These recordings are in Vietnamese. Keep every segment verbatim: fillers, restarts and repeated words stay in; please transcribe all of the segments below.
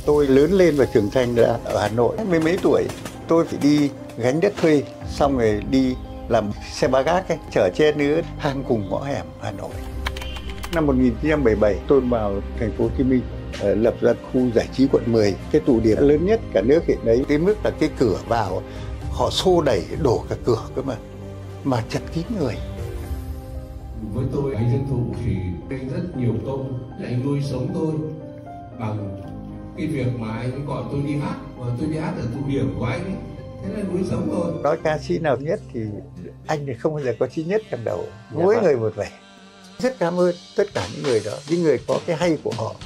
Tôi lớn lên và trưởng thành là ở Hà Nội. Mấy mấy tuổi tôi phải đi gánh đất thuê, xong rồi đi làm xe ba gác ấy, chở trên nữa hang cùng ngõ hẻm Hà Nội. Năm một nghìn chín trăm bảy mươi bảy tôi vào thành phố Hồ Chí Minh, lập ra khu giải trí quận mười, cái tụ điểm lớn nhất cả nước hiện đấy, đến mức là cái cửa vào họ xô đẩy đổ cả cửa cơ mà mà chật kín người. Với tôi, anh Dân Thụ thì anh rất nhiều công, anh nuôi sống tôi bằng cái việc mà anh gọi tôi đi hát, và tôi đi hát ở tụ điểm của anh ấy. Thế là nuôi sống tôi. Nói ca sĩ nào nhất thì anh thì không bao giờ có chí nhất trong đầu, mỗi dạ người một vẻ. Rất cảm ơn tất cả những người đó, những người có cái hay của họ.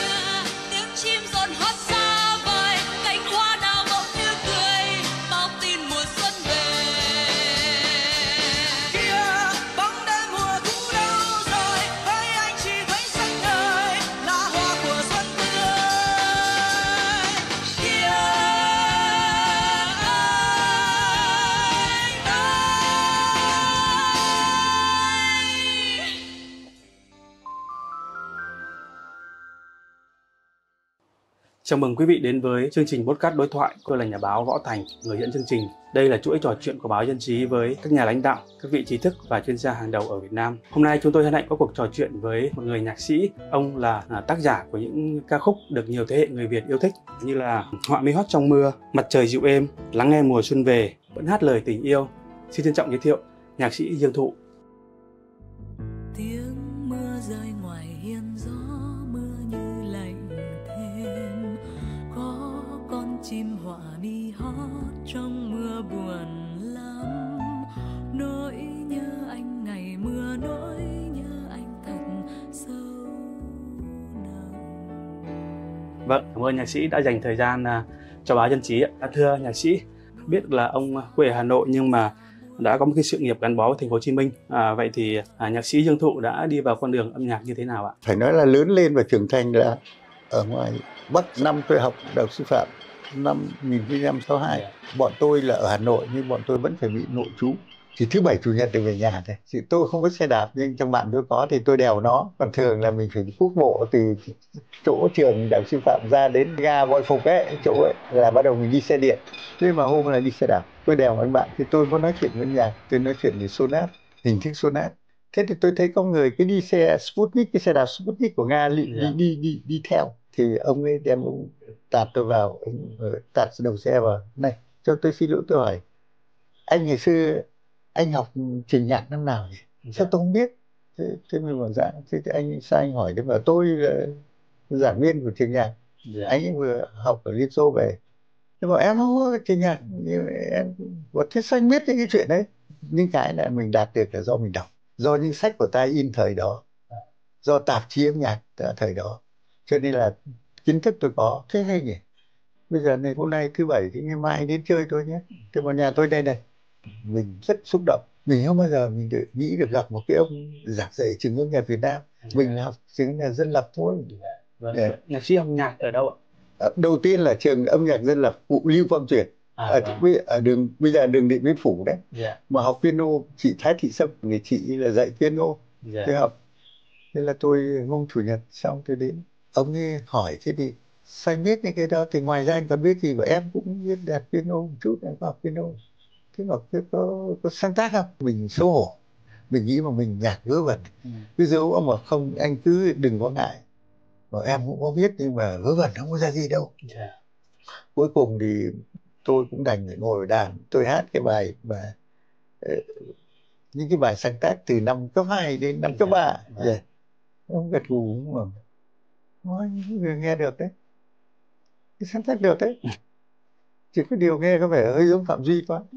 Chào mừng quý vị đến với chương trình podcast đối thoại. Tôi là nhà báo Võ Thành, người dẫn chương trình. Đây là chuỗi trò chuyện của báo Dân Trí với các nhà lãnh đạo, các vị trí thức và chuyên gia hàng đầu ở Việt Nam. Hôm nay chúng tôi hân hạnh có cuộc trò chuyện với một người nhạc sĩ. Ông là tác giả của những ca khúc được nhiều thế hệ người Việt yêu thích như là Họa mi hót trong mưa, Mặt trời dịu êm, Lắng nghe mùa xuân về, Vẫn hát lời tình yêu. Xin trân trọng giới thiệu nhạc sĩ Dương Thụ. Tiếng mưa rơi ngoài hiên, gió mưa như lạnh thêm, có con chim họa mi hót trong mưa buồn lắm, nỗi nhớ anh ngày mưa, nỗi nhớ anh thật sâu nồng. Vâng, cảm ơn nhạc sĩ đã dành thời gian cho báo Dân Trí. Thưa nhạc sĩ, biết là ông quê ở Hà Nội nhưng mà đã có một cái sự nghiệp gắn bó với thành phố Hồ Chí Minh. À, vậy thì à, nhạc sĩ Dương Thụ đã đi vào con đường âm nhạc như thế nào ạ? Phải nói là lớn lên và trưởng thành là ở ngoài Bắc. Năm tôi học đại học sư phạm năm một nghìn chín trăm sáu mươi hai, yeah. Bọn tôi là ở Hà Nội nhưng bọn tôi vẫn phải bị nội trú. Thì thứ bảy chủ nhật được về nhà thôi. Thì tôi không có xe đạp nhưng trong bạn tôi có thì tôi đèo nó. Còn thường là mình phải quốc bộ từ chỗ trường đại học sư phạm ra đến ga Võ Phục ấy, chỗ ấy là bắt đầu mình đi xe điện. Thế mà hôm là đi xe đạp, tôi đèo anh bạn thì tôi có nói chuyện với nhạc, tôi nói chuyện về Sonat, hình thức Sonat. Thế thì tôi thấy có người cứ đi xe Sputnik, cái xe đạp Sputnik của Nga đi đi đi đi, đi theo. Thì ông ấy đem ông tạt tôi vào, ông tạt đầu xe vào. Này, cho tôi xin lỗi, tôi hỏi anh ngày xưa anh học trình nhạc năm nào nhỉ? Sao tôi không biết? Thế, thế mình bảo dạ, thế anh sao anh hỏi? Thế bảo tôi là giảng viên của trường nhạc, dạ. Anh ấy vừa học ở Liên Xô về. Thế bảo em không có trình nhạc, nhưng em bảo thế sao anh biết những cái chuyện đấy? Nhưng cái là mình đạt được là do mình đọc, do những sách của ta in thời đó, do tạp chí âm nhạc thời đó, cho nên là kiến thức tôi có. Thế hay nhỉ? Bây giờ này hôm nay thứ bảy thì ngày mai đến chơi tôi nhé. Thế vào nhà tôi đây này, mình rất xúc động. Mình không bao giờ mình được nghĩ được gặp một cái ông giảng dạy trường âm nhạc Việt Nam. Mình học trường nhạc dân lập thôi. Vâng. Nhạc sĩ học nhạc ở đâu ạ? Đầu tiên là trường âm nhạc dân lập Cụ Lưu Quang Truyền, à, ở, vâng. ở đường bây giờ đường Điện Biên Phủ đấy. Yeah. Mà học piano chị Thái Thị Sâm, người chị là dạy piano. Yeah. Tôi học. Thế là tôi hôm chủ nhật xong tôi đến, ông ấy hỏi thế thì sao anh biết những cái đó? Thì ngoài ra anh còn biết gì? Và em cũng biết đàn piano một chút, em có học piano. Thế mà có, có, có sáng tác không? Mình xấu hổ, mình nghĩ mà mình nhạc vớ vẩn. Ừ. Ví dụ ông mà không, anh cứ đừng có ngại. Mà em cũng có biết nhưng mà vớ vẩn không có ra gì đâu. Yeah. Cuối cùng thì tôi cũng đành phải ngồi đàn, tôi hát cái bài mà uh, những cái bài sáng tác từ năm cấp hai đến năm cấp ba. Yeah. Yeah. Ông gật gù mà nói vừa nghe được đấy, cái sáng tác được đấy. Chỉ có điều nghe có vẻ hơi giống Phạm Duy quá.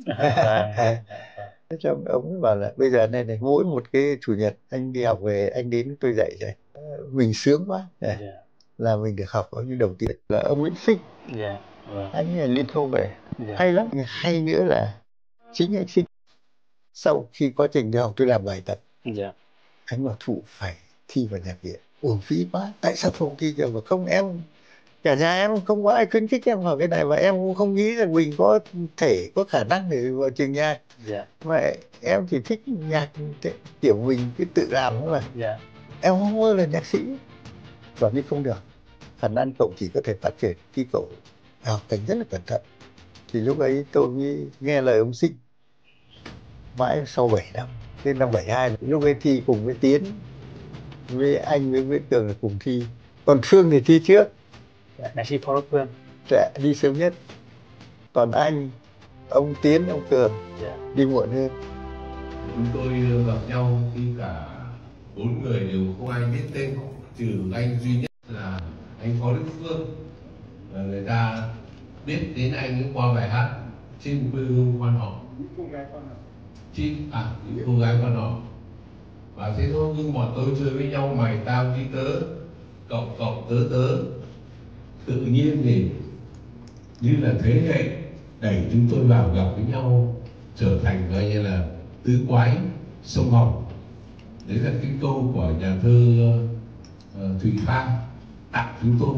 Thế xong ông ấy bảo là bây giờ này này, mỗi một cái chủ nhật anh đi học về, anh đến tôi dạy rồi. Mình sướng quá. Yeah. Là mình được học bao nhiêu đầu tiên là ông Nguyễn Sinh. Yeah. Wow. Anh ấy Liên Xô về. Yeah. Hay lắm. Hay nữa là chính anh Sinh sau khi quá trình đi học tôi làm bài tập. Yeah. Anh bảo Thụ phải thi vào nhạc viện. Uổng phí quá, tại sao không thi được? Mà không, em cả nhà em không có ai khuyến khích em vào cái này, và em cũng không nghĩ rằng mình có thể có khả năng để vào trường nhạc. Yeah. Mà em chỉ thích nhạc kiểu mình cứ tự làm thôi mà. Yeah. Em không mơ là nhạc sĩ. Và nhưng không được, phần ăn cậu chỉ có thể phát triển khi cậu học hành rất là cẩn thận. Thì lúc ấy tôi mới nghe lời ông Sinh mãi sau bảy năm, đến năm bảy hai lúc ấy thi cùng với Tiến, với anh với Nguyễn Cường là cùng thi, còn Phương thì thi trước. Nhạc sĩ Phó Đức Phương Dạ, đi sớm nhất. Còn anh, ông Tiến, ông Cường yeah. đi muộn hơn. Chúng tôi gặp nhau khi cả bốn người đều không ai biết tên, trừ anh duy nhất là anh Phó Đức Phương. Và người ta biết đến anh qua bài hát Trên quê hương quan họ. Cô gái quan họ. Chị, à, cô gái quan họ. Và thế thôi, nhưng bọn tôi chơi với nhau mày tao đi tớ, cậu cậu tớ tớ. Tự nhiên thì như là thế hệ đẩy chúng tôi vào gặp với nhau, trở thành coi như là tứ quái sông Hồng. Đấy là cái câu của nhà thơ uh, Thụy Phan tặng chúng tôi.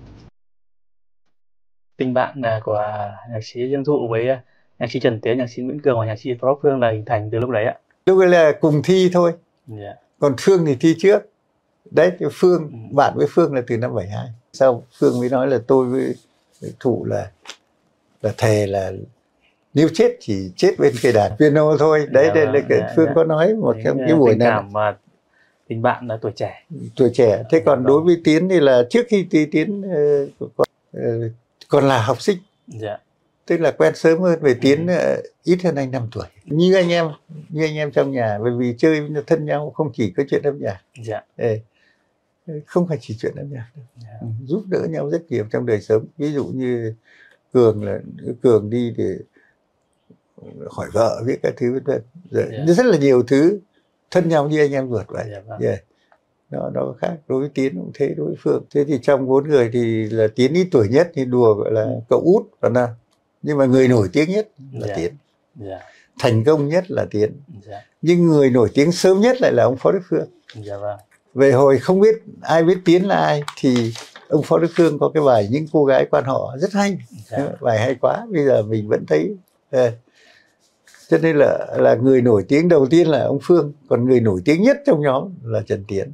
Tình bạn của nhạc sĩ Dương Thụ với nhạc sĩ Trần Tiến, nhạc sĩ Nguyễn Cường và nhạc sĩ Phó Đức Phương là hình thành từ lúc đấy ạ? Lúc ấy là cùng thi thôi. Yeah. Còn Phương thì thi trước. Đấy, Phương, ừ. bạn với Phương là từ năm bảy hai. Sau Phương mới nói là tôi với Thụ là là thề là nếu chết chỉ chết bên cây đàn piano thôi. Đấy, dạ, đây là cái dạ, Phương dạ. có nói một trong cái buổi tình này. Cảm mà tình bạn là tuổi trẻ. Tuổi trẻ. Thế còn dạ, đối với Tiến thì là trước khi Tiến uh, còn, uh, còn là học sinh. Dạ. Tức là quen sớm hơn, về Tiến uh, ít hơn anh năm tuổi. Như anh em, như anh em trong nhà, bởi vì chơi thân nhau không chỉ có chuyện âm nhạc. Dạ. Ê, không phải chỉ chuyện âm nhạc đâu. Yeah. Giúp đỡ nhau rất nhiều trong đời sống. Ví dụ như Cường là Cường đi để hỏi vợ viết các thứ vân vân. Yeah. Rất là nhiều thứ, thân nhau như anh em ruột vậy. Yeah, vâng. Yeah. Nó nó khác. Đối với Tiến cũng thế, đối với Phương. Thế thì trong bốn người thì là Tiến ít tuổi nhất thì đùa gọi là mm. cậu út và nào. Nhưng mà người nổi tiếng nhất là yeah. Tiến. Yeah. Thành công nhất là Tiến. Yeah. Nhưng người nổi tiếng sớm nhất lại là ông Phó Đức Phương. Yeah, vâng. Về hồi không biết ai biết Tiến là ai thì ông Phó Đức Phương có cái bài Những cô gái quan họ rất hay. Dạ. Bài hay quá, bây giờ mình vẫn thấy. À, cho nên là là người nổi tiếng đầu tiên là ông Phương, còn người nổi tiếng nhất trong nhóm là Trần Tiến.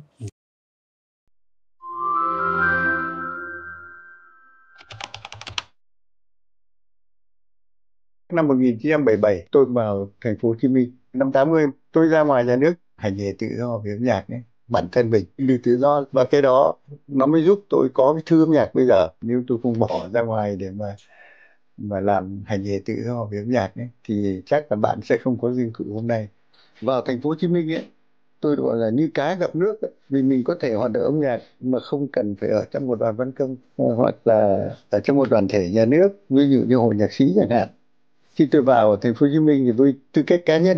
Năm một nghìn chín trăm bảy mươi bảy tôi vào thành phố Hồ Chí Minh. Năm tám mươi tôi ra ngoài nhà nước hành nghề tự do về âm nhạc ấy. Bản thân mình được tự do, và cái đó nó mới giúp tôi có cái thư âm nhạc bây giờ. Nếu tôi không bỏ ra ngoài để mà mà làm hành nghề tự do về âm nhạc ấy, thì chắc là bạn sẽ không có Dương Thụ hôm nay. Vào thành phố Hồ Chí Minh ấy, tôi gọi là như cá gặp nước ấy, vì mình có thể hoạt động âm nhạc mà không cần phải ở trong một đoàn văn công hoặc là ở trong một đoàn thể nhà nước, ví dụ như hội nhạc sĩ chẳng hạn. Khi tôi vào thành phố Hồ Chí Minh thì tôi tư cách cá nhân,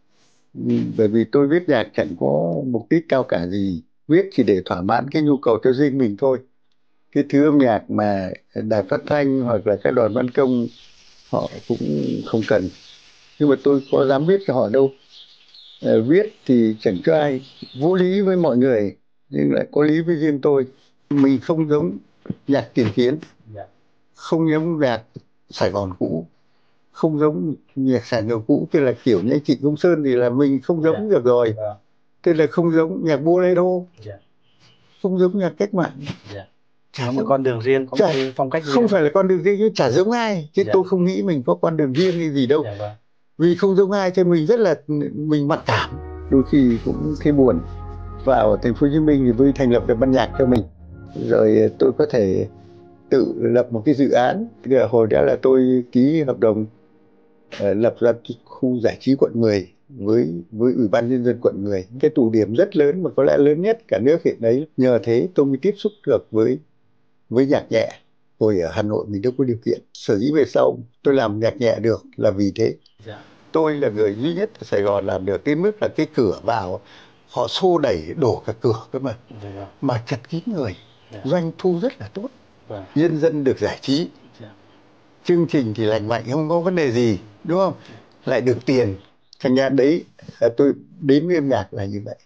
bởi vì tôi viết nhạc chẳng có mục đích cao cả gì, viết chỉ để thỏa mãn cái nhu cầu cho riêng mình thôi. Cái thứ âm nhạc mà đài phát thanh hoặc là các đoàn văn công họ cũng không cần, nhưng mà tôi có dám viết cho họ đâu. À, viết thì chẳng cho ai, vô lý với mọi người nhưng lại có lý với riêng tôi. Mình không giống nhạc tiền tiến, không giống nhạc Sài Gòn cũ, không giống nhạc Sài Gòn cũ, tức là kiểu như anh Trịnh Công Sơn thì là mình không giống yeah. được rồi. Yeah. Tức là không giống nhạc bolero, yeah. không giống nhạc cách mạng. Yeah. Chả một con đường riêng, có chả, phong cách riêng. Không phải là con đường riêng, nhưng chả giống ai. Chứ yeah. tôi không nghĩ mình có con đường riêng hay gì đâu. Yeah, vâng. Vì không giống ai cho mình rất là mình mặc cảm. Đôi khi cũng thấy buồn. Vào thành phố Hồ Chí Minh thì tôi thành lập được ban nhạc cho mình. Rồi tôi có thể tự lập một cái dự án. Hồi đó là tôi ký hợp đồng uh, lập ra khu giải trí quận mười với với Ủy ban Nhân dân quận mười. Cái tụ điểm rất lớn mà có lẽ lớn nhất cả nước hiện đấy. Nhờ thế tôi mới tiếp xúc được với với nhạc nhẹ. Hồi ở Hà Nội mình đâu có điều kiện. Sở dĩ về sau tôi làm nhạc nhẹ được là vì thế. Yeah. Tôi là người duy nhất ở Sài Gòn làm được cái mức là cái cửa vào họ xô đẩy đổ cả cửa cơ mà. Yeah. Mà chật kín người. Yeah. Doanh thu rất là tốt. Yeah. Nhân dân được giải trí. Yeah. Chương trình thì lành mạnh, không có vấn đề gì, đúng không? Yeah. Lại được tiền. Thành ra đấy là tôi đến với âm nhạc là như vậy.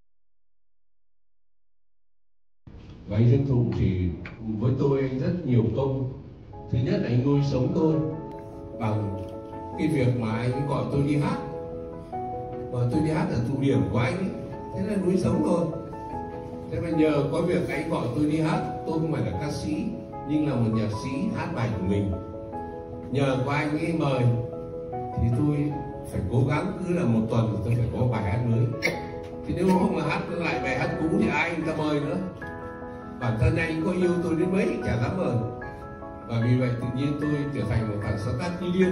Và anh Dương Thụ thì với tôi anh rất nhiều công. Thứ nhất là anh nuôi sống tôi bằng cái việc mà anh gọi tôi đi hát. Và tôi đi hát ở tụ điểm của anh ấy. Thế là nuôi sống tôi. Thế mà nhờ có việc anh gọi tôi đi hát, tôi không phải là ca sĩ nhưng là một nhạc sĩ hát bài của mình. Nhờ có anh ấy mời thì tôi phải cố gắng, cứ là một tuần tôi phải có bài hát mới. Thì nếu không mà hát lại bài hát cũ thì ai người ta mời nữa. Bản thân anh có yêu tôi đến mấy chả dám mời. Và vì vậy tự nhiên tôi trở thành một thằng sáng tác liên.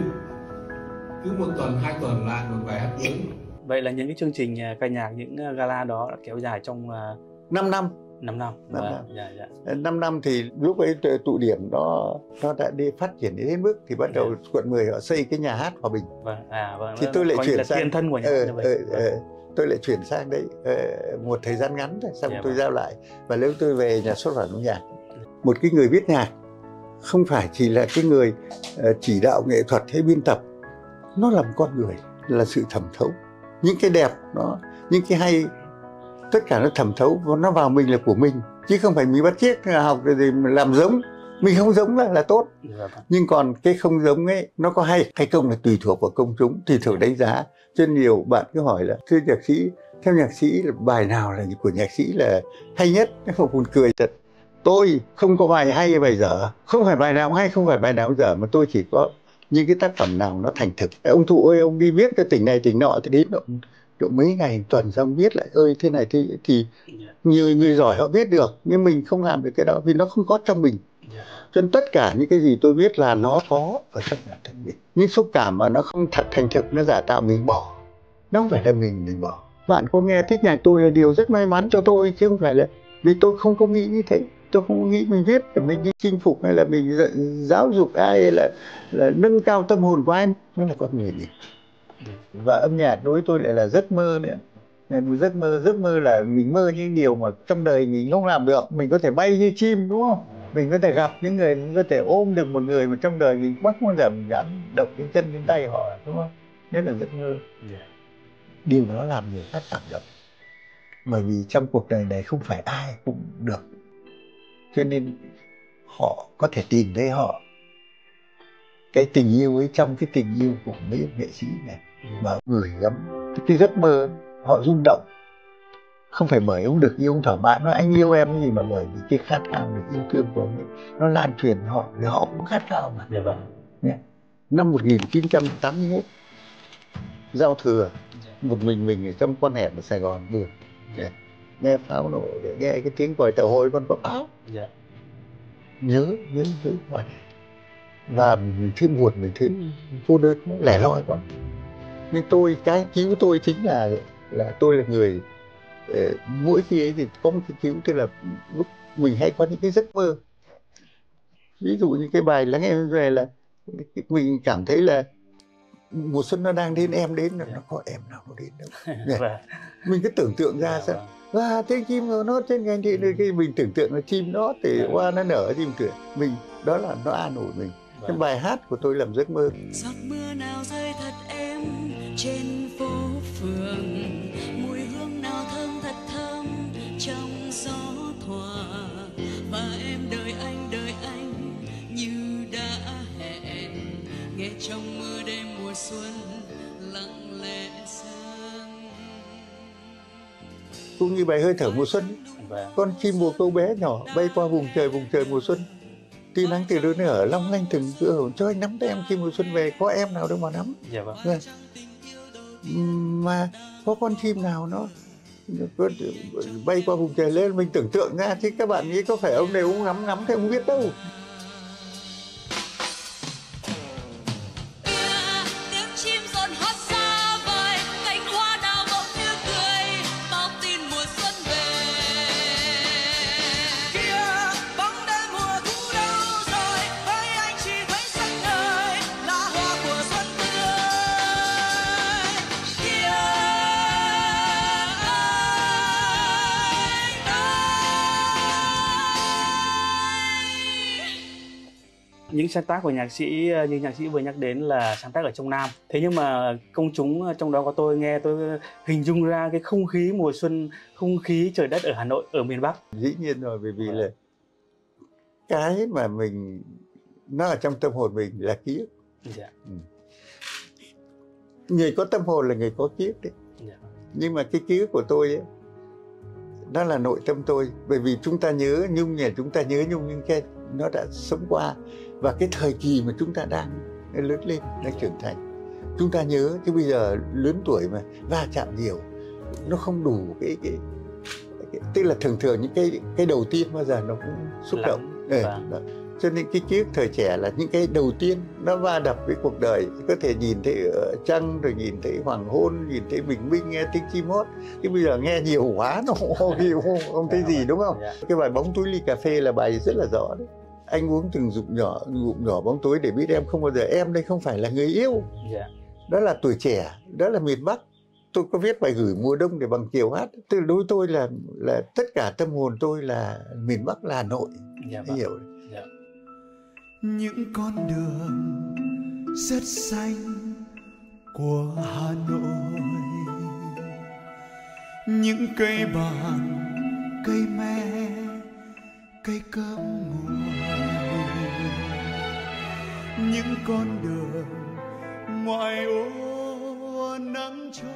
Cứ một tuần, hai tuần lại một bài hát mới. Vậy là những cái chương trình ca nhạc, những gala đó đã kéo dài trong năm năm. năm năm. năm và, năm. Dạ, dạ. năm năm thì lúc ấy tụ điểm nó nó đã đi phát triển đến mức thì bắt đầu dạ. quận mười họ xây cái nhà hát Hòa Bình. Vâng, à vâng. Thì tôi lại chuyển sang thiên thân của nhà ờ, hát ờ, ờ, tôi lại chuyển sang đấy ờ, một thời gian ngắn rồi, xong dạ, tôi vâng. giao lại và lúc tôi về nhà xuất bản âm nhạc. Một cái người viết nhạc không phải chỉ là cái người uh, chỉ đạo nghệ thuật hay biên tập, nó là một con người, là sự thẩm thấu. Những cái đẹp nó, những cái hay, tất cả nó thẩm thấu và nó vào mình là của mình, chứ không phải mình bắt chước học rồi thì làm giống. Mình không giống là là tốt, nhưng còn cái không giống ấy nó có hay hay không là tùy thuộc vào công chúng, tùy thuộc đánh giá. Cho nên nhiều bạn cứ hỏi là thưa nhạc sĩ, theo nhạc sĩ là bài nào là của nhạc sĩ là hay nhất? Nó không buồn cười thật. Tôi không có bài hay hay bài dở, không phải bài nào hay, không phải bài nào dở, mà tôi chỉ có những cái tác phẩm nào nó thành thực. Ông Thụ ơi, ông đi viết cái tỉnh này tỉnh nọ thì đến độ, độ mấy ngày tuần xong viết lại ơi thế này thì, thì nhiều người giỏi họ viết được, nhưng mình không làm được cái đó vì nó không có trong mình. Cho nên tất cả những cái gì tôi viết là nó có ở trong bản thân mình. Những xúc cảm mà nó không thật thành thực, nó giả tạo mình bỏ, nó không phải là mình mình bỏ. Bạn có nghe thích nhạc tôi là điều rất may mắn cho tôi, chứ không phải là vì tôi không có nghĩ như thế. Tôi không nghĩ mình viết để mình đi chinh phục hay là mình giáo dục ai hay là, là nâng cao tâm hồn của anh. Nó là con người mình. Và âm nhạc đối với tôi lại là giấc mơ nữa. Một giấc mơ, giấc mơ là mình mơ những điều mà trong đời mình không làm được. Mình có thể bay như chim, đúng không? Mình có thể gặp những người, mình có thể ôm được một người mà trong đời mình bắt bao giờ mình dám động đến chân đến tay họ, đúng không? Nhất là giấc mơ. Điều đó làm người khác cảm động. Bởi vì trong cuộc đời này không phải ai cũng được, cho nên họ có thể tìm thấy họ cái tình yêu ấy trong cái tình yêu của mấy nghệ sĩ này và gửi gắm cái giấc mơ. Họ rung động không phải bởi ông được yêu, ông thỏa mãn nói anh yêu em gì, mà bởi vì cái khát khao được yêu thương của ông nó lan truyền họ, để họ cũng khát khao mà. Dạ vâng. Năm một nghìn chín trăm tám mươi mốt giao thừa, một mình mình ở trong con hẻm ở Sài Gòn vừa để nghe pháo nổ, để nghe cái tiếng còi tàu hôi con có pháo. Dạ. Nhớ nhớ nhớ hoài. Và mình thấy buồn, mình thấy cô đơn, lẻ loi quá. Nhưng tôi, cái cứu tôi chính là là tôi là người uh, mỗi khi ấy thì có một cái cứu, tức là lúc mình hay có những cái giấc mơ. Ví dụ như cái bài Lắng Em Về là mình cảm thấy là mùa xuân nó đang đến, em đến, nó có em nào nó đến đâu. Mình cứ tưởng tượng ra xem, và tiếng chim nó trên cành thì khi mình tưởng tượng là chim nó thì hoa nó nở chim tuyệt, mình đó là nó an ủi mình. Cái bài hát của tôi làm giấc mơ. Giọt mưa nào rơi thật êm trên phố phường, mùi hương nào thơm thật thơm trong gió thỏa, và em đợi anh đợi anh như đã hẹn, nghe trong mưa đêm mùa xuân lặng lẽ dâng. Cũng như bài Hơi Thở Mùa Xuân, con chim bồ câu bé nhỏ bay qua vùng trời vùng trời mùa xuân, tia nắng từ nơi ở long lanh từng cửa hồn, cho anh nắm tay em khi mùa xuân về, có em nào đâu mà nắm. Dạ vâng. Mà có con chim nào nó, nó bay qua vùng trời lên, mình tưởng tượng ra, chứ các bạn nghĩ có phải ông này cũng ngắm ngắm thì không biết đâu. Những sáng tác của nhạc sĩ như nhạc sĩ vừa nhắc đến là sáng tác ở trong Nam. Thế nhưng mà công chúng trong đó có tôi nghe, tôi hình dung ra cái không khí mùa xuân, không khí trời đất ở Hà Nội, ở miền Bắc. Dĩ nhiên rồi, bởi vì là cái mà mình nó ở trong tâm hồn mình là ký ức. Dạ. Ừ. Người có tâm hồn là người có ký ức đấy. Dạ. Nhưng mà cái ký ức của tôi ấy, Đó là nội tâm tôi. Bởi vì chúng ta nhớ Nhung nhỉ, chúng ta nhớ Nhung nhưng cái nó đã sống qua. Và cái thời kỳ mà chúng ta đang lớn lên, đang trưởng thành, chúng ta nhớ. Chứ bây giờ lớn tuổi mà va chạm nhiều, nó không đủ cái, cái, cái tức là thường thường những cái cái đầu tiên bao giờ nó cũng xúc động. Ừ, đó. Cho nên cái ký ức thời trẻ là những cái đầu tiên nó va đập với cuộc đời. Có thể nhìn thấy trăng, rồi nhìn thấy hoàng hôn, nhìn thấy bình minh, nghe tiếng chim hót. Chứ bây giờ nghe nhiều quá nó không, không, không, không thấy gì, đúng không? Cái bài Bóng Tối Ly Cà Phê là bài rất là rõ đấy. Anh uống từng ngụm nhỏ, ngụm nhỏ bóng tối để biết em không bao giờ. Em đây không phải là người yêu. Đó là tuổi trẻ, đó là miền Bắc. Tôi có viết bài Gửi Mùa Đông để bằng Kiều hát. Từ đối tôi là là tất cả tâm hồn tôi là miền Bắc, là Hà Nội. Dạ, anh hiểu đấy. Dạ. Những con đường rất xanh của Hà Nội, những cây bàng, cây me, cây cơm nguội, những con đường ngoài ô nắng trôi.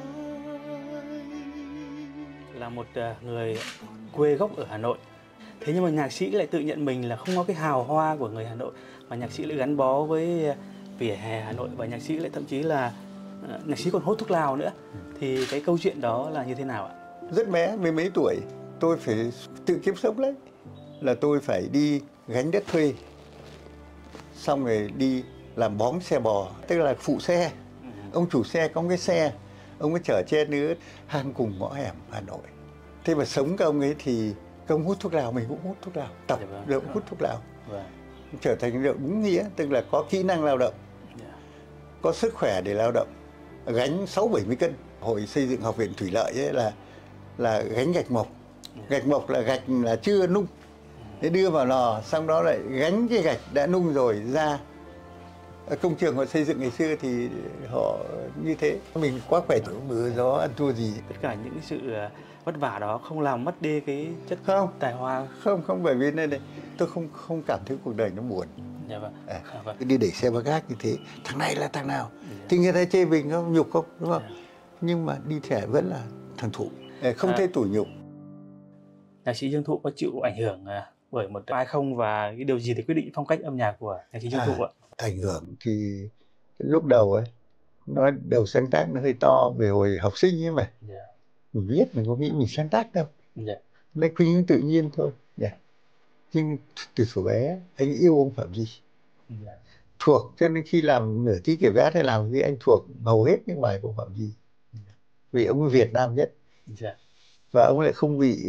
Là một người quê gốc ở Hà Nội, thế nhưng mà nhạc sĩ lại tự nhận mình là không có cái hào hoa của người Hà Nội, mà nhạc sĩ lại gắn bó với vỉa hè Hà Nội, và nhạc sĩ lại thậm chí là uh, nhạc sĩ còn hút thuốc lào nữa. Thì cái câu chuyện đó là như thế nào ạ? Rất bé, mười mấy tuổi, tôi phải tự kiếm sống lấy. Là tôi phải đi gánh đất thuê, xong rồi đi làm bóm xe bò, tức là phụ xe. Ừ. Ông chủ xe có một cái xe, ông ấy chở che nữa hang cùng ngõ hẻm Hà Nội. Thế mà sống các ông ấy thì công hút thuốc lào, mình cũng hút thuốc lào, tập đều dạ, hút thuốc lào. Vâng. Trở thành đúng nghĩa, tức là có kỹ năng lao động, yeah, có sức khỏe để lao động, gánh sáu bảy mươi cân. Hội xây dựng Học viện Thủy Lợi ấy là là gánh gạch mộc, yeah, gạch mộc là gạch là chưa nung, thế đưa vào lò, xong đó lại gánh cái gạch đã nung rồi ra. Ở công trường họ xây dựng ngày xưa thì họ như thế. Mình quá khỏe, mưa gió ăn thua gì. Tất cả những sự vất vả đó không làm mất đi cái chất không tài hoa. Không, không, bởi vì này này tôi không không cảm thấy cuộc đời nó buồn. Dạ vâng. À, à, vâng. Đi để xe ba gác như thế, thằng này là thằng nào? Dạ. Thì người ta chê mình không, nhục không, đúng không? Dạ. Nhưng mà đi trẻ vẫn là thằng Thụ, không à, thấy tủi nhục. Nhạc sĩ Dương Thụ có chịu ảnh hưởng bởi một ai không, và cái điều gì thì quyết định phong cách âm nhạc của nhạc sĩ Dương Thụ ạ? À, ảnh hưởng thì lúc đầu ấy, nói đầu sáng tác nó hơi to, về hồi học sinh ấy mà. Yeah. Mình viết mình có nghĩ mình sáng tác đâu. Yeah. Lấy khuynh hướng tự nhiên thôi. Yeah. Nhưng từ thuở bé anh yêu ông Phạm Duy. Yeah. Thuộc, cho nên khi làm nửa tí kể vét hay làm gì anh thuộc hầu hết những bài của Phạm Duy. Yeah. Vì ông ấy Việt Nam nhất. Yeah. Và ông lại không bị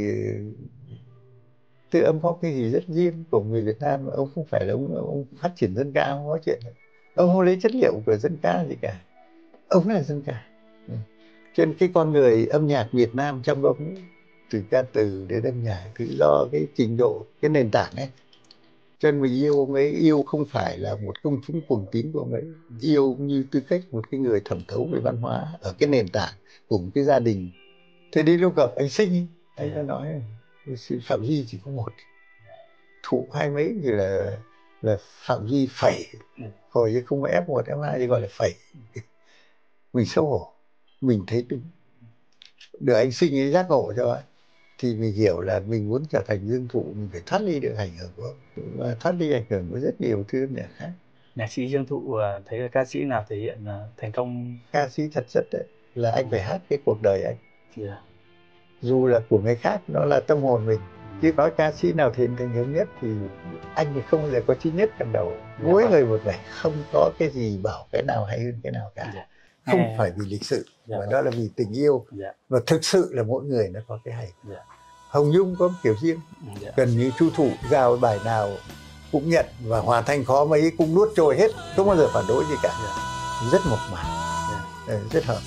tự âm có cái gì rất riêng của người Việt Nam. Ông không phải là ông, ông phát triển dân ca, không có chuyện này. Ông không lấy chất liệu của dân ca gì cả. Ông là dân ca. Ừ. Cho nên cái con người âm nhạc Việt Nam trong ông, từ ca từ đến âm nhạc, tự do cái trình độ, cái nền tảng ấy. Cho nên mình yêu ông ấy, yêu không phải là một công chúng cuồng tín của ông ấy. Yêu như tư cách một cái người thẩm thấu về văn hóa ở cái nền tảng của một cái gia đình. Thế đi lúc gặp anh Sinh, anh đã nói Phạm Duy chỉ có một, Thụ hai mấy thì là là Phạm Duy phẩy, hồi chứ không có ép một ép hai thì gọi là phẩy. Mình xấu hổ, mình thấy đúng. Được anh Sinh ấy giác ngộ cho ấy, thì mình hiểu là mình muốn trở thành Dương Thụ, mình phải thoát ly được ảnh hưởng của ông, và thoát ly ảnh hưởng của rất nhiều thứ âm nhạc khác. Nhạc sĩ Dương Thụ thấy là ca sĩ nào thể hiện thành công? Ca sĩ thật chất đấy là anh phải hát cái cuộc đời anh. Yeah. Dù là của người khác, nó là tâm hồn mình. Chứ có ca sĩ nào thiện thành công nhất thì anh thì không bao giờ có chí nhất cầm đầu. Mỗi người một vẻ, không có cái gì bảo cái nào hay hơn cái nào cả. Dạ. Không à, phải vì lịch sự, dạ, mà đó là vì tình yêu. Dạ. Và thực sự là mỗi người nó có cái hay. Dạ. Hồng Nhung có một kiểu riêng. Dạ. Gần như Chu Thụ giao bài nào cũng nhận và hoàn thành khó mấy cũng nuốt trôi hết, không bao giờ phản đối gì cả. Dạ. Rất mộc mạc, dạ, rất hợp.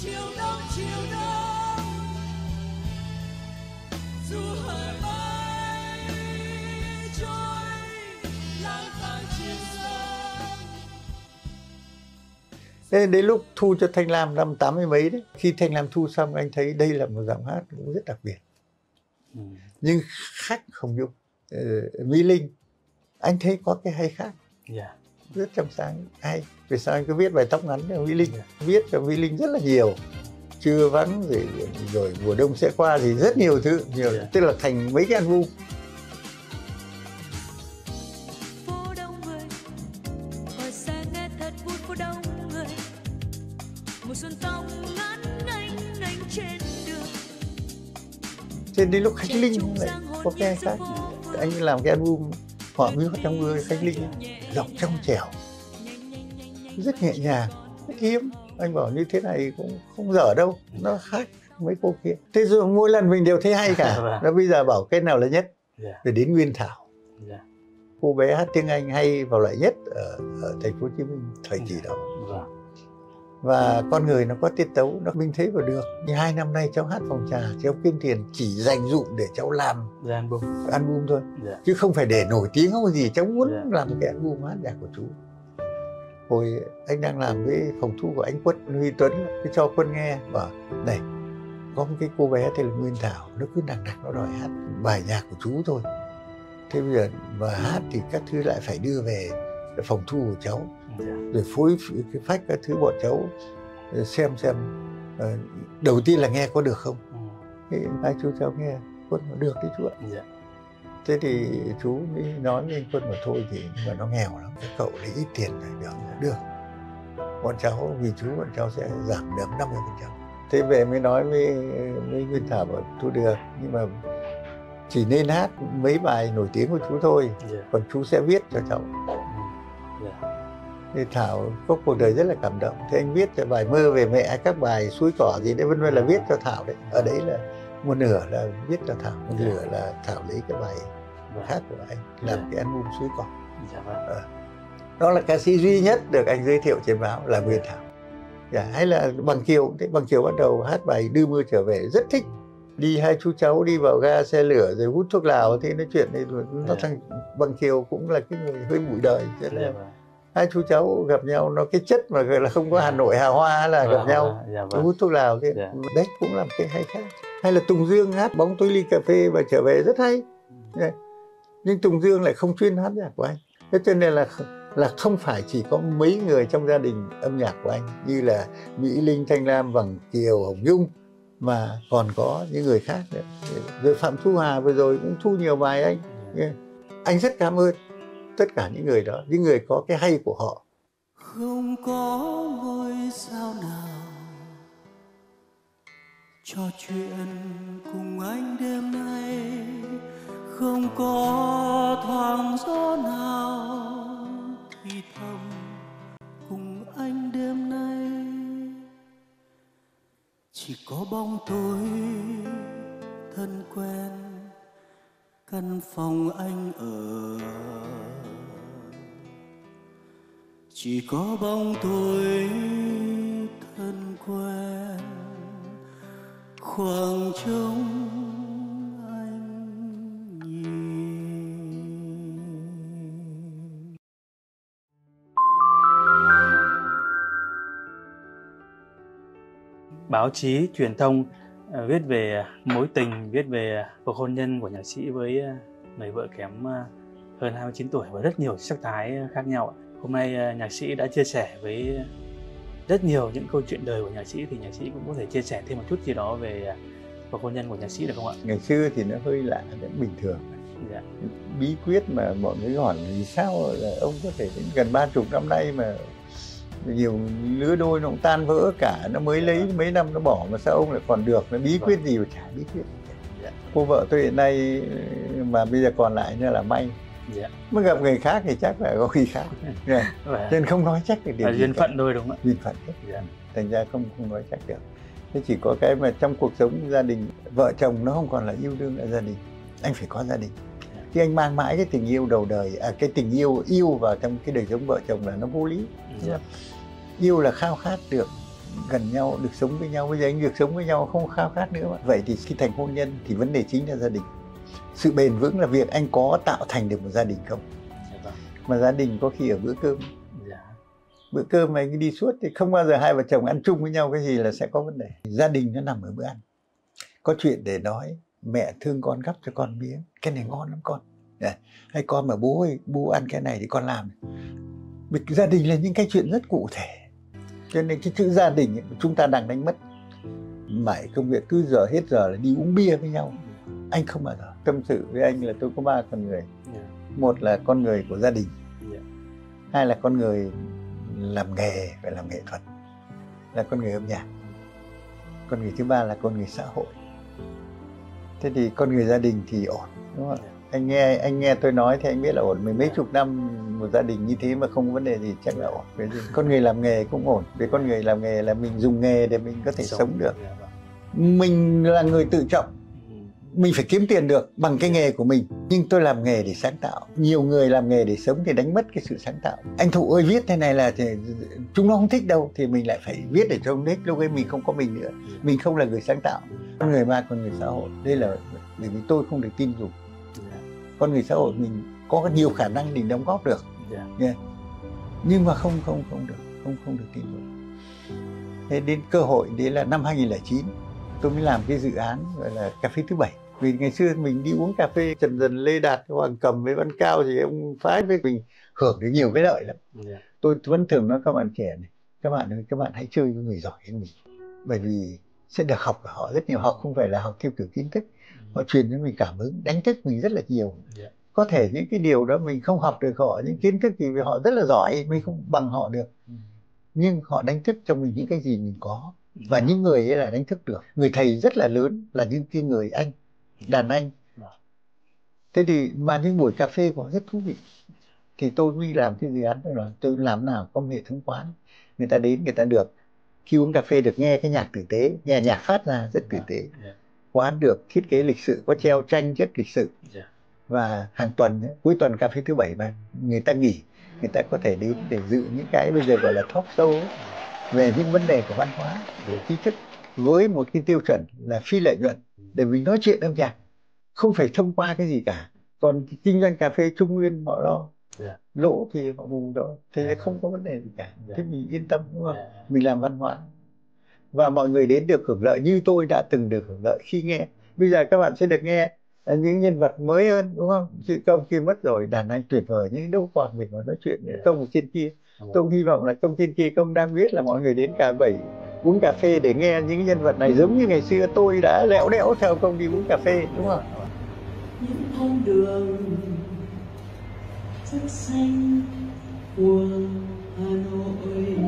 Thế đến lúc thu cho Thanh Lam năm tám mươi mấy đấy, khi Thanh Lam thu xong anh thấy đây là một giọng hát cũng rất đặc biệt. Ừ. Nhưng khác Hồng Nhung, uh, Mỹ Linh, anh thấy có cái hay khác. Yeah. Rất trong sáng, hay. Vì sao anh cứ viết bài Tóc Ngắn cho Mỹ Linh? Yeah. Viết cho Mỹ Linh rất là nhiều. Trưa vắng rồi, rồi mùa đông sẽ qua thì rất nhiều thứ, nhiều yeah. Tức là thành mấy cái album. Trên đến lúc Khánh Linh lại có cái anh khác, anh làm cái album Họ Miếu Trong Mưa Khánh Linh, giọng trong trẻo, rất nhẹ nhàng, rất hiếm. Anh bảo như thế này cũng không dở đâu, nó khác mấy cô kia. Thế rồi mỗi lần mình đều thấy hay cả. Nó bây giờ bảo cái nào là nhất, rồi đến Nguyên Thảo, cô bé hát tiếng Anh hay vào loại nhất ở, ở thành phố Hồ Chí Minh thời kỳ đó. Và con người nó có tiết tấu, nó mình thấy vào được. Như hai năm nay cháu hát phòng trà, cháu kiếm tiền chỉ dành dụm để cháu làm album, album thôi, yeah. Chứ không phải để nổi tiếng không gì. Cháu muốn yeah. làm cái album hát nhạc của chú. Hồi anh đang làm với phòng thu của anh Quân Huy Tuấn, cứ cho Quân nghe, bảo này, có một cái cô bé tên là Nguyên Thảo, nó cứ nặng nặng nó đòi hát bài nhạc của chú thôi. Thế bây giờ mà hát thì các thứ lại phải đưa về phòng thu của cháu, yeah. Rồi phối cái phách các thứ bọn cháu xem xem. Đầu tiên là nghe có được không, thế hai chú cháu nghe Quân mà được đấy chú ạ, yeah. Thế thì chú mới nói với anh Quân mà thôi thì nhưng mà nó nghèo lắm, các cậu lấy ít tiền này được, được. Bọn cháu vì chú bọn cháu sẽ giảm đấm năm mươi phần trăm. Thế về mới nói với, với Nguyên Thảo bảo chú được, nhưng mà chỉ nên hát mấy bài nổi tiếng của chú thôi, yeah. Còn chú sẽ viết cho cháu. Yeah. Thì Thảo có cuộc đời rất là cảm động. Thế anh viết bài Mơ Về Mẹ, các bài Suối Cỏ gì đấy vân vân là viết cho Thảo đấy. Ở đấy là một nửa là viết cho Thảo, một nửa là Thảo lấy cái bài hát của anh làm cái album Suối Cỏ. À. Đó là ca sĩ duy nhất được anh giới thiệu trên báo là Nguyên Thảo. Yeah. Hay là Bằng Kiều, thế Bằng Kiều bắt đầu hát bài Đưa Mưa Trở Về rất thích. Đi hai chú cháu đi vào ga xe lửa rồi hút thuốc lào, thế nói chuyện này nó thằng Bằng Kiều cũng là cái người hơi bụi đời. Hai chú cháu gặp nhau, nó cái chất mà gọi là không có Hà Nội hào hoa là gặp nhau, hút thuốc lào thế. Đấy cũng là một cái hay khác. Hay là Tùng Dương hát Bóng Tối Ly Cà Phê và Trở Về rất hay. Nhưng Tùng Dương lại không chuyên hát nhạc của anh. Thế cho nên là là không phải chỉ có mấy người trong gia đình âm nhạc của anh như là Mỹ Linh, Thanh Lam, Bằng Kiều, Hồng Nhung, mà còn có những người khác nữa. Rồi Phạm Thu Hà vừa rồi cũng thu nhiều bài anh. Anh rất cảm ơn tất cả những người đó, những người có cái hay của họ. Không có ngôi sao nào trò chuyện cùng anh đêm nay, không có thoáng gió nào thì thầm cùng anh đêm nay. Chỉ có bóng tối thân quen căn phòng anh ở, chỉ có bóng tối thân quen khoảng trống anh nhìn. Báo chí, truyền thông uh, viết về mối tình, viết về cuộc hôn nhân của nhạc sĩ với uh, người vợ kém uh, hơn hai mươi chín tuổi và rất nhiều sắc thái khác nhau. Hôm nay uh, nhạc sĩ đã chia sẻ với rất nhiều những câu chuyện đời của nhạc sĩ, thì nhạc sĩ cũng có thể chia sẻ thêm một chút gì đó về uh, cuộc hôn nhân của nhạc sĩ được không ạ? Ngày xưa thì nó hơi lạ, vẫn bình thường. Dạ. Bí quyết mà mọi người hỏi vì sao là ông có thể đến gần ba chục năm nay mà nhiều lứa đôi nó cũng tan vỡ cả, nó mới lấy mấy năm nó bỏ mà sao ông lại còn được, nó bí quyết gì mà chả bí quyết. Dạ. Cô vợ tôi hiện nay mà bây giờ còn lại nữa là may. Dạ. Mới gặp người khác thì chắc là có khi khác. Dạ. Dạ. Nên không nói chắc được điều gì. Duyên phận thôi đúng không ạ? Duyên phận hết. Dạ. Thành ra không không nói chắc được. Thế chỉ có cái mà trong cuộc sống gia đình vợ chồng nó không còn là yêu đương là gia đình, anh phải có gia đình. Khi anh mang mãi cái tình yêu đầu đời, à, cái tình yêu yêu vào trong cái đời sống vợ chồng là nó vô lý. Yeah. Yêu là khao khát được gần nhau, được sống với nhau. Bây giờ anh được sống với nhau không khao khát nữa mà. Vậy thì khi thành hôn nhân thì vấn đề chính là gia đình. Sự bền vững là việc anh có tạo thành được một gia đình không. Yeah. Mà gia đình có khi ở bữa cơm. Yeah. Bữa cơm mà anh đi suốt thì không bao giờ hai vợ chồng ăn chung với nhau cái gì là sẽ có vấn đề. Gia đình nó nằm ở bữa ăn. Có chuyện để nói. Mẹ thương con gắp cho con miếng, cái này ngon lắm con. Đấy. Hay con mà bố ơi, bố ăn cái này thì con làm. Gia đình là những cái chuyện rất cụ thể. Cho nên cái chữ gia đình ấy, chúng ta đang đánh mất. mãi công việc, cứ giờ hết giờ là đi uống bia với nhau. Anh không bao giờ tâm sự với anh là tôi có ba con người. Một là con người của gia đình, hai là con người làm nghề và làm nghệ thuật, là con người âm nhạc. Con người thứ ba là con người xã hội. Thế thì con người gia đình thì ổn, đúng không? Anh nghe anh nghe tôi nói thì anh biết là ổn. Mười mấy chục năm một gia đình như thế mà không có vấn đề gì chắc là ổn. Với con người làm nghề cũng ổn. Vì con người làm nghề là mình dùng nghề để mình có thể sống, sống được. Mình là người tự trọng, mình phải kiếm tiền được bằng cái nghề của mình. Nhưng tôi làm nghề để sáng tạo. Nhiều người làm nghề để sống thì đánh mất cái sự sáng tạo. Anh Thụ ơi, viết thế này là thì chúng nó không thích đâu, thì mình lại phải viết để cho ông thích. Lúc ấy mình không có mình nữa, mình không là người sáng tạo. Con người ba, con người xã hội. Đây là bởi vì tôi không được tin dùng. Con người xã hội mình có nhiều khả năng để đóng góp được, yeah. Nhưng mà không không không được, không không được tin dùng. Thế đến cơ hội đấy là năm hai nghìn lẻ chín tôi mới làm cái dự án gọi là cà phê thứ bảy. Vì ngày xưa mình đi uống cà phê Trần Dần, Lê Đạt, Hoàng Cầm với Văn Cao thì ông Phái với mình hưởng được nhiều cái lợi lắm. Yeah. Tôi vẫn thường nói các bạn trẻ này, các bạn ơi, các bạn hãy chơi với người giỏi hơn mình, bởi vì sẽ được học của họ rất nhiều. Họ không phải là học theo kiểu kiến thức, họ truyền cho mình cảm hứng, đánh thức mình rất là nhiều. Yeah. Có thể những cái điều đó mình không học được họ, những kiến thức thì họ rất là giỏi, mình không bằng họ được. Mm. Nhưng họ đánh thức cho mình những cái gì mình có. Và những người ấy là đánh thức được. Người thầy rất là lớn là những cái người anh, đàn anh. Thế thì mà những buổi cà phê có rất thú vị. Thì tôi mới làm cái dự án đó là tôi làm nào có hệ thống quán. Người ta đến, người ta được khi uống cà phê được nghe cái nhạc tử tế, nghe nhạc phát ra rất tử tế. Quán được thiết kế lịch sự, có treo tranh rất lịch sự. Và hàng tuần, cuối tuần cà phê thứ bảy mà người ta nghỉ, người ta có thể đến để dự những cái bây giờ gọi là talk show về những vấn đề của văn hóa, về tri thức, với một cái tiêu chuẩn là phi lợi nhuận để mình nói chuyện âm nhạc, không phải thông qua cái gì cả. Còn kinh doanh cà phê Trung Nguyên họ lo, yeah. Lỗ thì họ bù đó, thế yeah. Không có vấn đề gì cả. Yeah. Thế mình yên tâm, đúng không? Yeah. Mình làm văn hóa và mọi người đến được hưởng lợi như tôi đã từng được hưởng lợi khi nghe. Bây giờ các bạn sẽ được nghe những nhân vật mới hơn, đúng không? Chị Công kia mất rồi, đàn anh tuyệt vời, nhưng đâu còn mình mà nói chuyện nữa. Công ở trên kia, tôi hy vọng là Công trên kia Công đang biết là mọi người đến cả bảy uống cà phê để nghe những nhân vật này, giống như ngày xưa tôi đã lẽo đẽo theo Công đi uống cà phê, đúng không? Những con đường rất xanh của Hà Nội,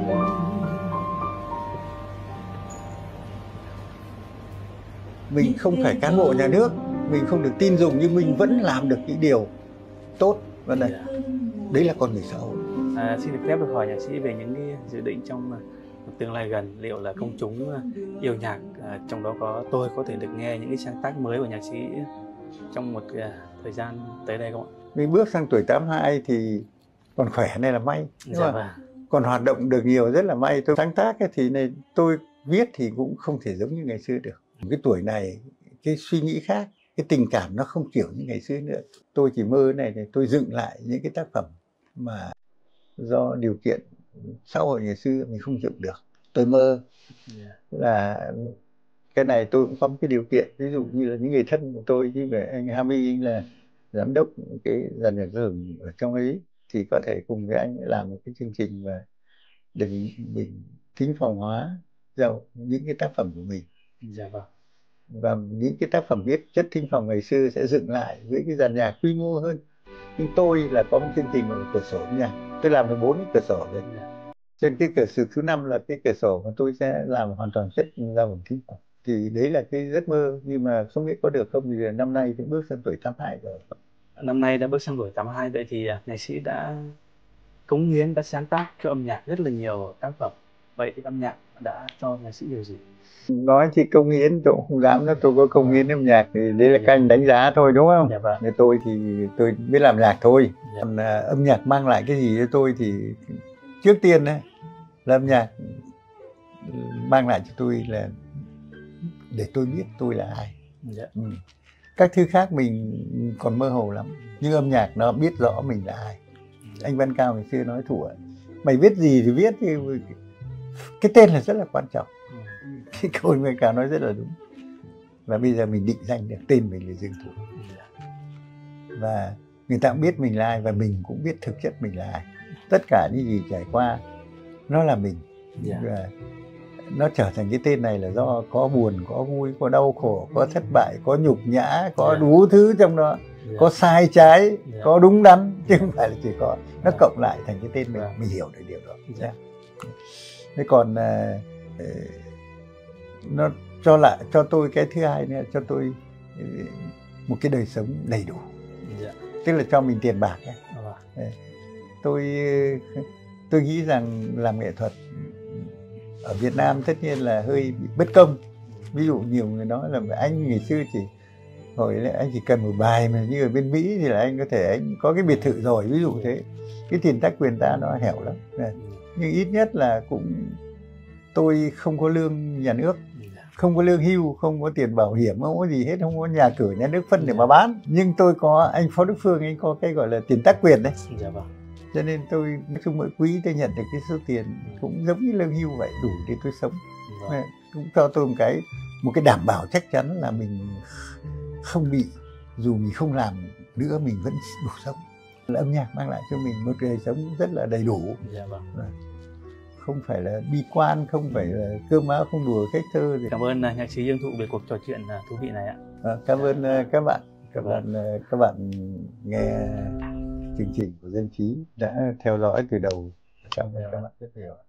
mình không phải cán bộ nhà nước, mình không được tin dùng, nhưng mình vẫn làm được những điều tốt. Và này, đấy là con người xã hội. À, xin được phép được hỏi nhạc sĩ về những cái dự định trong một tương lai gần, liệu là công chúng yêu nhạc, à, trong đó có tôi có thể được nghe những cái sáng tác mới của nhạc sĩ trong một uh, thời gian tới đây không ạ? Mình bước sang tuổi tám mươi hai thì còn khỏe này là may, dạ vâng. Còn hoạt động được nhiều rất là may. Tôi sáng tác ấy thì này, tôi viết thì cũng không thể giống như ngày xưa được. Cái tuổi này, cái suy nghĩ khác, cái tình cảm nó không kiểu như ngày xưa nữa. Tôi chỉ mơ này này, tôi dựng lại những cái tác phẩm mà do điều kiện xã hội ngày xưa mình không dựng được. Tôi mơ yeah. là cái này tôi cũng có một cái điều kiện, ví dụ như là những người thân của tôi, như về anh Hami, anh là giám đốc cái dàn nhạc hưởng ở trong ấy, thì có thể cùng với anh làm một cái chương trình và để mình, mình thính phòng hóa giàu những cái tác phẩm của mình. Dạ vâng. Và những cái tác phẩm viết chất thính phòng ngày xưa sẽ dựng lại với cái dàn nhạc quy mô hơn. Nhưng tôi là có một chương trình một cửa sổ nhạc, tôi làm được bốn cái cửa sổ rồi. Trên cái cửa sổ thứ năm là cái cửa sổ mà tôi sẽ làm hoàn toàn chất ra một thính phòng. Thì đấy là cái giấc mơ, nhưng mà không biết có được không, vì năm nay thì bước sang tuổi tám mươi hai rồi. Năm nay đã bước sang tuổi tám mươi hai, vậy thì nhạc sĩ đã cống hiến, đã sáng tác cho âm nhạc rất là nhiều tác phẩm. Vậy thì âm nhạc đã cho nhạc sĩ điều gì? Nói thì công hiến tôi không dám đó, tôi có công hiến âm nhạc thì đấy là các anh đánh giá thôi, đúng không? Dạ vâng. Để tôi thì tôi biết làm nhạc thôi. Dạ. Còn uh, âm nhạc mang lại cái gì cho tôi thì trước tiên đấy là âm nhạc mang lại cho tôi là để tôi biết tôi là ai. Dạ. Ừ. Các thứ khác mình còn mơ hồ lắm, nhưng âm nhạc nó biết rõ mình là ai. Dạ. Anh Văn Cao ngày xưa nói Thủ ạ, mày viết gì thì viết, thì cái tên là rất là quan trọng. Ừ. Cái câu anh Văn Cao nói rất là đúng. Và bây giờ mình định danh được tên mình là Dương Thủ. Dạ. Và người ta cũng biết mình là ai, và mình cũng biết thực chất mình là ai. Tất cả những gì trải qua nó là mình. Yeah. Và nó trở thành cái tên này là do có buồn, có vui, có đau khổ, có thất bại, có nhục nhã, có Yeah. đủ thứ trong đó, Yeah. có sai trái, Yeah. có đúng đắn, chứ không phải là chỉ có. Nó cộng lại thành cái tên mình, Yeah. mình hiểu được điều đó. Yeah. Yeah. Thế còn à, ờ, nó cho lại cho tôi cái thứ hai nữa, cho tôi ờ, một cái đời sống đầy đủ. Yeah. Tức là cho mình tiền bạc ấy. Vâng. Tôi tôi nghĩ rằng làm nghệ thuật ở Việt Nam tất nhiên là hơi bị bất công. Ví dụ nhiều người nói là anh ngày xưa chỉ hồi là anh chỉ cần một bài, mà như ở bên Mỹ thì là anh có thể anh có cái biệt thự rồi, ví dụ thế. Cái tiền tác quyền ta nó hẻo lắm. Nhưng ít nhất là cũng tôi không có lương nhà nước, không có lương hưu, không có tiền bảo hiểm, không có gì hết, không có nhà cửa nhà nước phân để mà bán. Nhưng tôi có, anh Phó Đức Phương anh có cái gọi là tiền tác quyền đấy. Dạ vâng. Cho nên tôi nói chung mỗi quý tôi nhận được cái số tiền cũng giống như lương hưu vậy, đủ để tôi sống. Vâng. Cũng cho tôi một cái một cái đảm bảo chắc chắn là mình không bị, dù mình không làm nữa mình vẫn đủ sống. Là âm nhạc mang lại cho mình một đời sống rất là đầy đủ. Dạ vâng. Không phải là bi quan, không phải là cơm áo không đùa cách thơ gì. Cảm ơn uh, nhạc sĩ Dương Thụ về cuộc trò chuyện uh, thú vị này ạ. À, cảm ơn uh, các bạn, các bạn uh, các bạn nghe chương trình của Dân Trí đã theo dõi từ đầu. Cảm ơn các bạn rất nhiều.